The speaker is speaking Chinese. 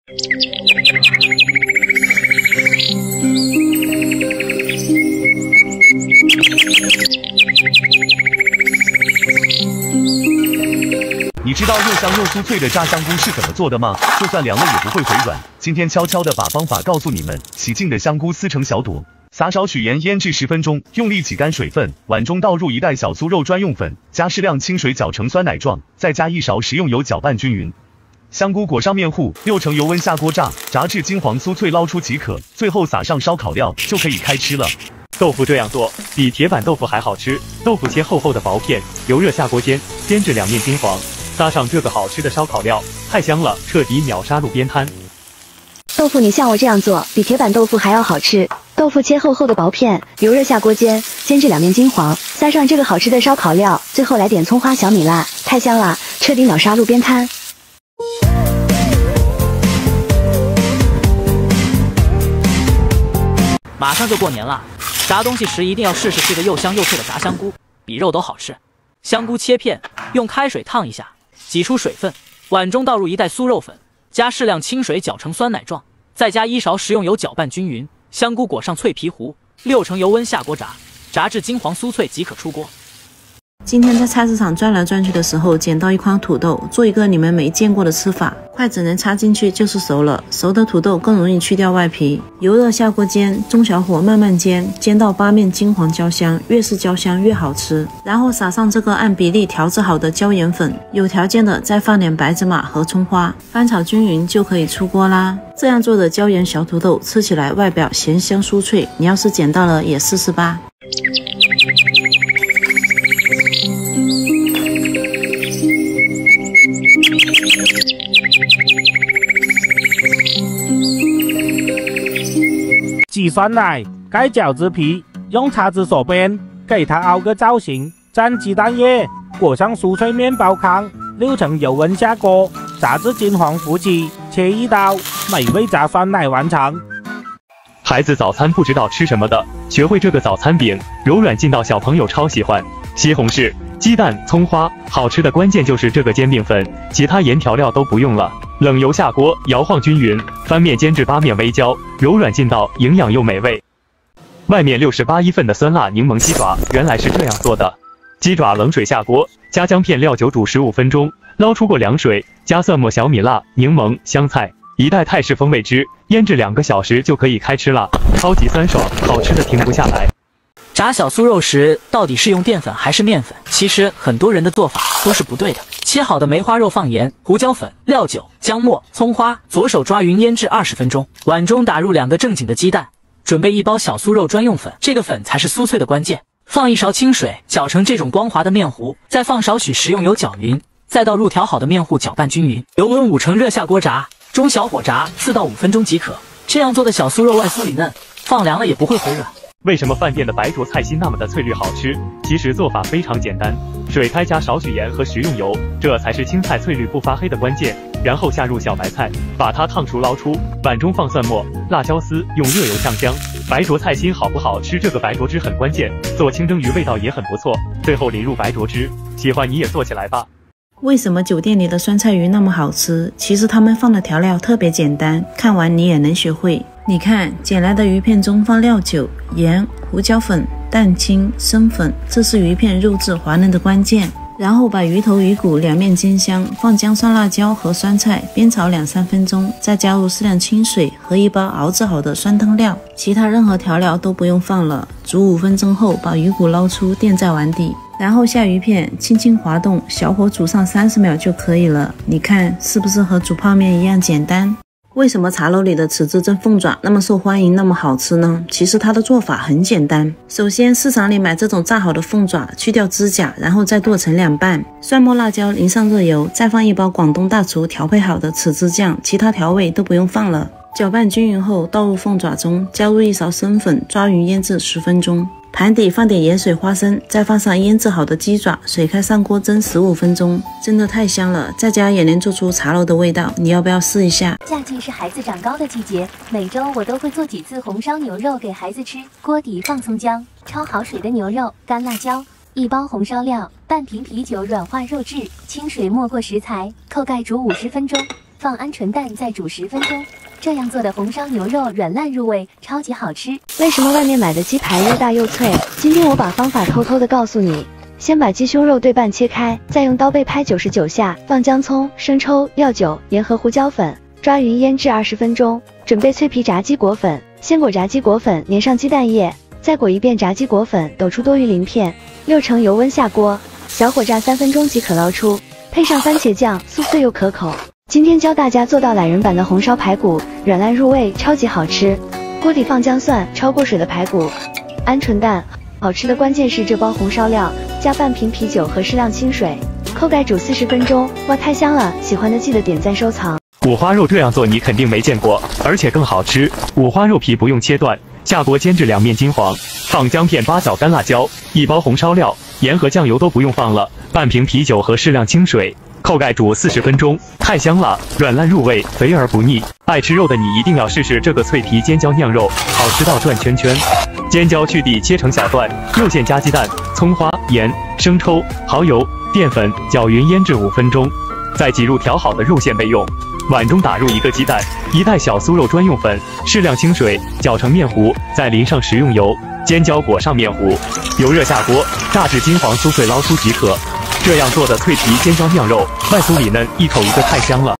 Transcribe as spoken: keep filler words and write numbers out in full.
你知道又香又酥脆的炸香菇是怎么做的吗？就算凉了也不会回软。今天悄悄的把方法告诉你们：洗净的香菇撕成小朵，撒少许盐腌制十分钟，用力挤干水分，碗中倒入一袋小酥肉专用粉，加适量清水搅成酸奶状，再加一勺食用油搅拌均匀。香菇裹上面糊，六成油温下锅炸，炸至金黄酥脆捞出即可。最后撒上烧烤料，就可以开吃了。 豆腐这样做比铁板豆腐还好吃。豆腐切厚厚的薄片，油热下锅煎，煎至两面金黄。撒上这个好吃的烧烤料，太香了，彻底秒杀路边摊。 豆腐你像我这样做，比铁板豆腐还要好吃。豆腐切厚厚的薄片，油热下锅煎，煎至两面金黄，撒上这个好吃的烧烤料，最后来点葱花小米辣，太香了，彻底秒杀路边摊。 马上就过年了，炸东西时一定要试试这个又香又脆的炸香菇，比肉都好吃。香菇切片，用开水烫一下，挤出水分，碗中倒入一袋酥肉粉，加适量清水搅成酸奶状，再加一勺食用油搅拌均匀。香菇裹上脆皮糊，六成油温下锅炸，炸至金黄酥脆即可出锅。 今天在菜市场转来转去的时候，捡到一筐土豆，做一个你们没见过的吃法。筷子能插进去就是熟了，熟的土豆更容易去掉外皮。油热下锅煎，中小火慢慢煎，煎到八面金黄焦香，越是焦香越好吃。然后撒上这个按比例调制好的椒盐粉，有条件的再放点白芝麻和葱花，翻炒均匀就可以出锅啦。这样做的椒盐小土豆吃起来外表咸香酥脆，你要是捡到了也试试吧。 挤酸奶，盖饺子皮，用叉子手边给它凹个造型，蘸鸡蛋液，裹上酥脆面包糠，六成油温下锅，炸至金黄浮起，切一刀，美味炸酸奶完成。 孩子早餐不知道吃什么的，学会这个早餐饼，柔软劲道小朋友超喜欢。西红柿、鸡蛋、葱花，好吃的关键就是这个煎饼粉，其他盐调料都不用了。冷油下锅，摇晃均匀，翻面煎至八面微焦，柔软劲道，营养又美味。外面六十八一份的酸辣柠檬鸡爪，原来是这样做的。鸡爪冷水下锅，加姜片料酒煮十五分钟，捞出过凉水，加蒜末、小米辣、柠檬、香菜，一袋泰式风味汁，腌制两个小时就可以开吃了，超级酸爽，好吃的停不下来。 炸小酥肉时，到底是用淀粉还是面粉？其实很多人的做法都是不对的。切好的梅花肉放盐、胡椒粉、料酒、姜末、葱花，左手抓匀腌制二十分钟。碗中打入两个正经的鸡蛋，准备一包小酥肉专用粉，这个粉才是酥脆的关键。放一勺清水，搅成这种光滑的面糊，再放少许食用油搅匀，再倒入调好的面糊搅拌均匀。油温五成热下锅炸，中小火炸四到五分钟即可。这样做的小酥肉外酥里嫩，放凉了也不会回软。 为什么饭店的白灼菜心那么的翠绿好吃？其实做法非常简单，水开加少许盐和食用油，这才是青菜翠绿不发黑的关键。然后下入小白菜，把它烫熟捞出，碗中放蒜末、辣椒丝，用热油呛香。白灼菜心好不好吃？这个白灼汁很关键，做清蒸鱼味道也很不错。最后淋入白灼汁，喜欢你也做起来吧。 为什么酒店里的酸菜鱼那么好吃？其实他们放的调料特别简单，看完你也能学会。你看，捡来的鱼片中放料酒、盐、胡椒粉、蛋清、生粉，这是鱼片肉质滑嫩的关键。然后把鱼头鱼骨两面煎香，放姜蒜辣椒和酸菜煸炒两三分钟，再加入适量清水和一包熬制好的酸汤料，其他任何调料都不用放了。煮五分钟后，把鱼骨捞出垫在碗底，然后下鱼片，轻轻滑动，小火煮上三十秒就可以了。你看是不是和煮泡面一样简单？为什么茶楼里的豉汁蒸凤爪那么受欢迎，那么好吃呢？其实它的做法很简单。首先，市场里买这种炸好的凤爪，去掉指甲，然后再剁成两半，蒜末辣椒淋上热油，再放一包广东大厨调配好的豉汁酱，其他调味都不用放了。搅拌均匀后，倒入凤爪中，加入一勺生粉，抓匀腌制十分钟。盘底放点盐水花生，再放上腌制好的鸡爪，水开上锅蒸十五分钟，真的太香了，在家也能做出茶楼的味道，你要不要试一下？ 夏季是孩子长高的季节，每周我都会做几次红烧牛肉给孩子吃。锅底放葱姜，焯好水的牛肉，干辣椒，一包红烧料，半瓶啤酒软化肉质，清水没过食材，扣盖煮五十分钟。 放鹌鹑蛋再煮十分钟。这样做的红烧牛肉软烂入味，超级好吃。 为什么外面买的鸡排又大又脆？今天我把方法偷偷的告诉你。先把鸡胸肉对半切开，再用刀背拍九十九下，放姜葱、生抽、料酒、盐和胡椒粉，抓匀腌制二十分钟。准备脆皮炸鸡果粉，先裹炸鸡果粉，粘上鸡蛋液，再裹一遍炸鸡果粉，抖出多余鳞片。六成油温下锅，小火炸三分钟即可捞出。配上番茄酱，酥脆又可口。今天教大家做到懒人版的红烧排骨，软烂入味，超级好吃。锅底放姜蒜，焯过水的排骨、鹌鹑蛋。好吃的关键是这包红烧料，加半瓶啤酒和适量清水，扣盖煮四十分钟。哇，太香了！喜欢的记得点赞收藏。 五花肉这样做你肯定没见过，而且更好吃。五花肉皮不用切断，下锅煎至两面金黄，放姜片、八角、干辣椒，一包红烧料，盐和酱油都不用放了，半瓶啤酒和适量清水，扣盖煮四十分钟。太香了，软烂入味，肥而不腻。爱吃肉的你一定要试试这个脆皮尖椒酿肉，好吃到转圈圈。尖椒去蒂切成小段，肉馅加鸡蛋、葱花、盐、生抽、蚝油、淀粉，搅匀腌制五分钟，再挤入调好的肉馅备用。碗中打入一个鸡蛋，一袋小酥肉专用粉，适量清水，搅成面糊，再淋上食用油，尖椒裹上面糊，油热下锅，炸至金黄酥脆捞出即可。这样做的脆皮尖椒酿肉，外酥里嫩，一口一个，太香了。